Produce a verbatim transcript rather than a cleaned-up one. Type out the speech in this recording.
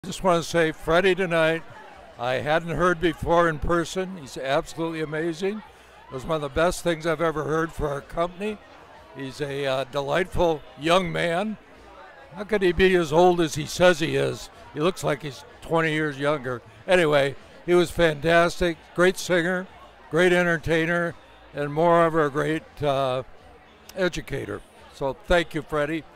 Just want to say Freddie tonight, I hadn't heard before in person. He's absolutely amazing. It was one of the best things I've ever heard for our company. He's a uh, delightful young man. How could he be as old as he says he is? He looks like he's twenty years younger. Anyway, he was fantastic, great singer, great entertainer, and moreover, a great uh, educator. So thank you, Freddie.